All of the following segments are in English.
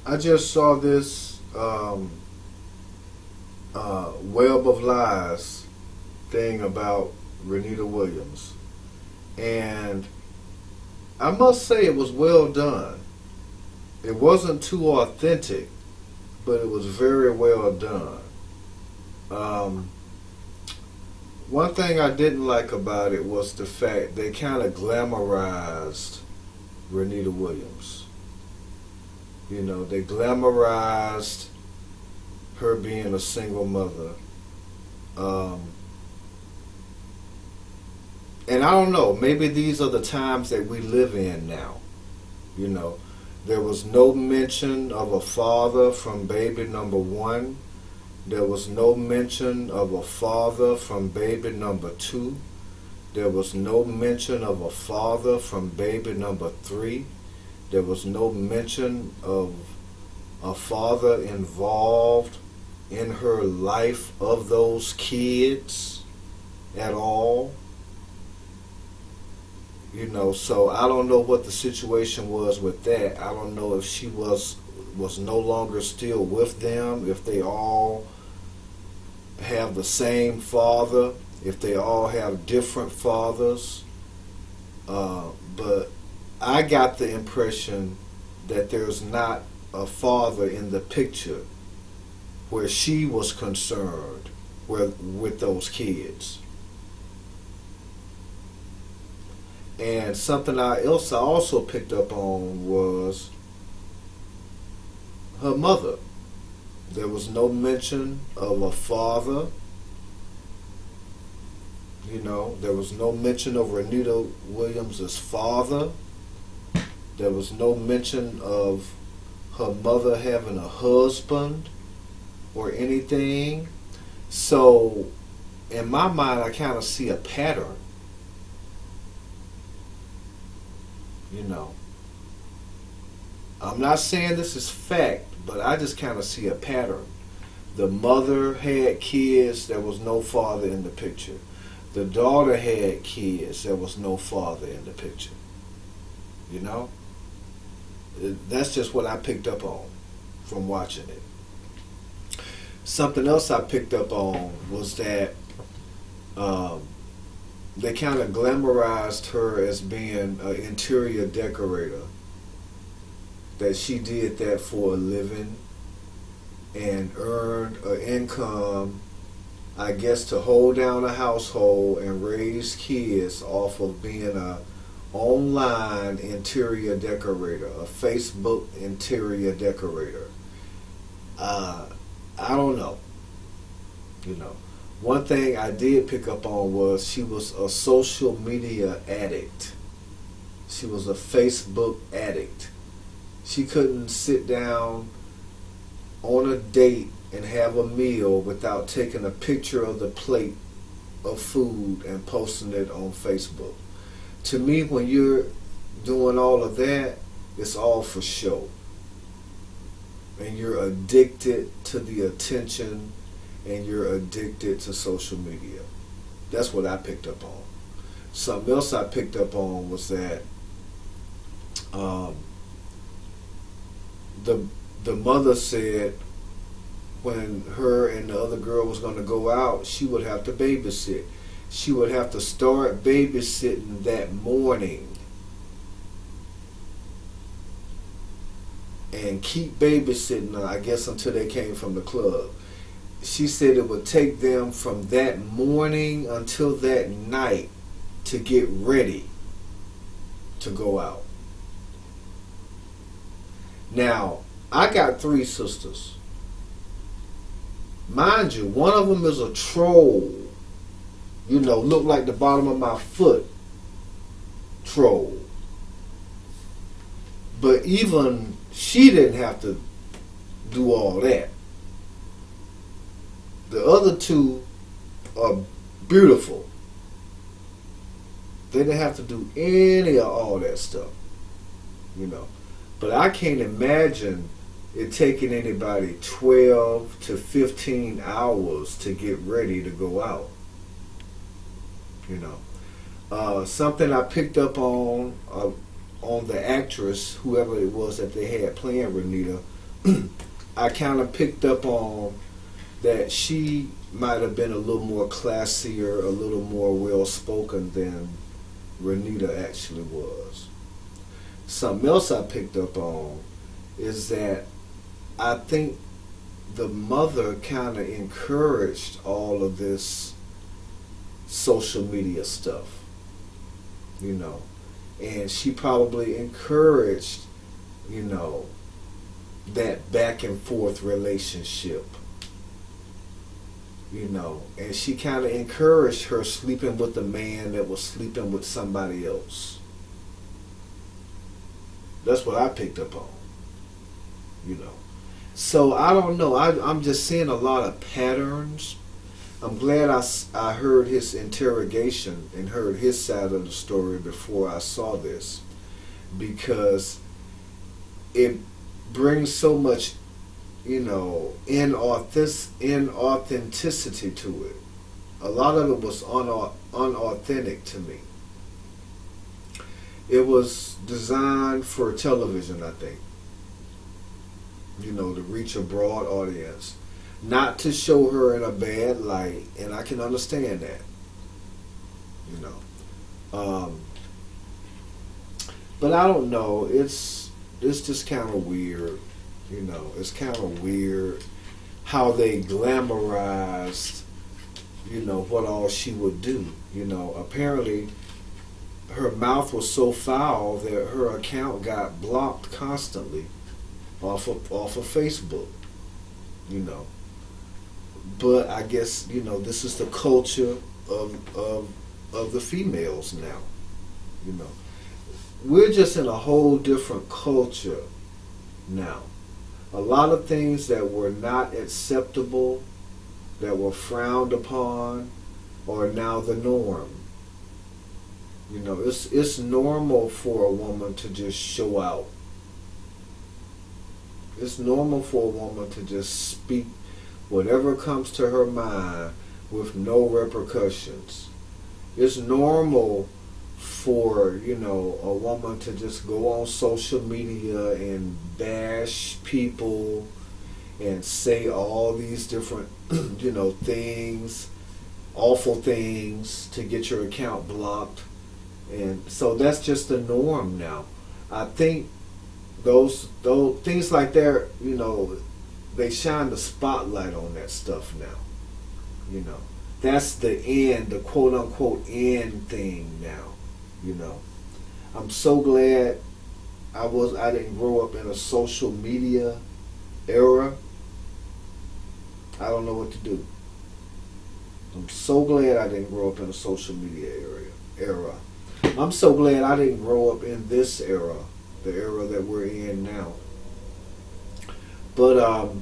I just saw this web of lies thing about Rannita Williams, and I must say it was well done. It wasn't too authentic, but it was very well done. One thing I didn't like about it was the fact they kind of glamorized Rannita Williams. You know, they glamorized her being a single mother. And I don't know, maybe these are the times that we live in now. You know, there was no mention of a father from baby number 1. There was no mention of a father from baby number 2. There was no mention of a father from baby number 3. There was no mention of a father involved in her life of those kids at all. You know, so I don't know what the situation was with that. I don't know if she was no longer still with them, if they all have the same father, if they all have different fathers. But I got the impression that there's not a father in the picture where she was concerned with those kids. And something else I also picked up on was her mother. There was no mention of a father. You know, there was no mention of Rannita Williams' father. There was no mention of her mother having a husband or anything. So, in my mind, I kind of see a pattern. You know, I'm not saying this is fact, but I just kind of see a pattern. The mother had kids, there was no father in the picture. The daughter had kids, there was no father in the picture. You know? That's just what I picked up on from watching it. Something else I picked up on was that they kind of glamorized her as being an interior decorator. That she did that for a living and earned an income, I guess, to hold down a household and raise kids off of being a online interior decorator, a Facebook interior decorator. I don't know. You know, one thing I did pick up on was she was a social media addict. She was a Facebook addict. She couldn't sit down on a date and have a meal without taking a picture of the plate of food and posting it on Facebook. To me, when you're doing all of that, it's all for show. And you're addicted to the attention, and you're addicted to social media. That's what I picked up on. Something else I picked up on was that the mother said when her and the other girl was going to go out, she would have to babysit. She would have to start babysitting that morning and keep babysitting, I guess, until they came from the club. She said it would take them from that morning until that night to get ready to go out. Now, I got 3 sisters. Mind you, one of them is a troll. You know, look like the bottom of my foot troll. But even she didn't have to do all that. The other 2 are beautiful. They didn't have to do any of all that stuff. You know. But I can't imagine it taking anybody 12 to 15 hours to get ready to go out. You know, something I picked up on the actress, whoever it was that they had playing Rannita, I kind of picked up on that she might have been a little more classier, a little more well-spoken than Rannita actually was. Something else I picked up on is that I think the mother kind of encouraged all of this social media stuff, you know, and she probably encouraged, you know, that back and forth relationship, you know, and she kind of encouraged her sleeping with a man that was sleeping with somebody else. That's what I picked up on, you know. So I don't know. I'm just seeing a lot of patterns. I'm glad I heard his interrogation and heard his side of the story before I saw this, because it brings so much, you know, inauthenticity to it. A lot of it was unauthentic to me. It was designed for television, I think. You know, to reach a broad audience. Not to show her in a bad light, and I can understand that. You know. But I don't know, it's just kind of weird. You know, it's kind of weird how they glamorized, you know, what all she would do. You know, apparently her mouth was so foul that her account got blocked constantly off of Facebook, you know. But I guess, you know, this is the culture of the females now, you know. We're just in a whole different culture now. A lot of things that were not acceptable, that were frowned upon, are now the norm. You know, it's normal for a woman to just show out. It's normal for a woman to just speak whatever comes to her mind with no repercussions. It's normal for, you know, a woman to just go on social media and bash people and say all these different, you know, things, awful things, to get your account blocked. And so that's just the norm now. I think those things like that, you know, they shine the spotlight on that stuff now. You know, that's the end, the quote unquote end thing now. You know, I'm so glad I didn't grow up in a social media era. I don't know what to do. I'm so glad I didn't grow up in a social media era. I'm so glad I didn't grow up in this era, the era that we're in now. But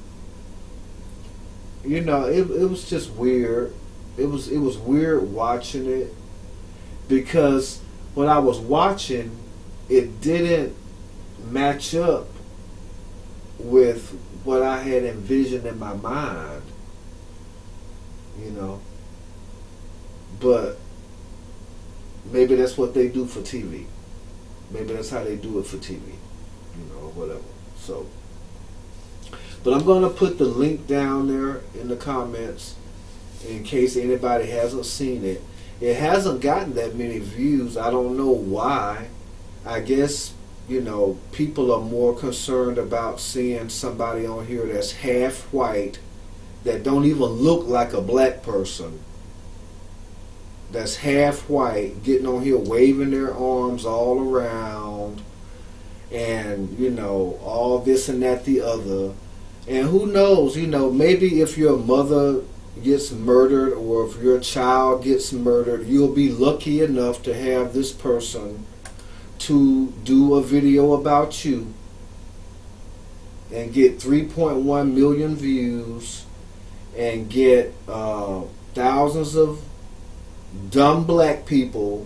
you know, it was just weird. It was weird watching it, because when I was watching, it didn't match up with what I had envisioned in my mind. You know, but maybe that's what they do for TV. Maybe that's how they do it for TV. You know, whatever. So, but I'm going to put the link down there in the comments in case anybody hasn't seen it. It hasn't gotten that many views. I don't know why. I guess, you know, people are more concerned about seeing somebody on here that's half white, that don't even look like a black person, that's half white, getting on here waving their arms all around, and, you know, all this and that, the other. And who knows, you know, maybe if your mother gets murdered or if your child gets murdered, you'll be lucky enough to have this person to do a video about you and get 3.1 million views and get thousands of dumb black people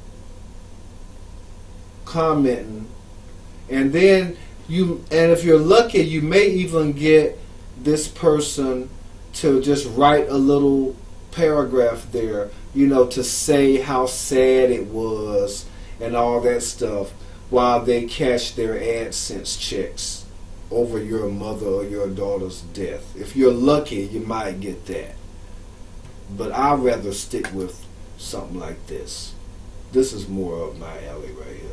commenting, and then if you're lucky, you may even get this person to just write a little paragraph there, you know, to say how sad it was and all that stuff while they cash their AdSense checks over your mother or your daughter's death. If you're lucky, you might get that. But I'd rather stick with something like this. This is more up my alley right here.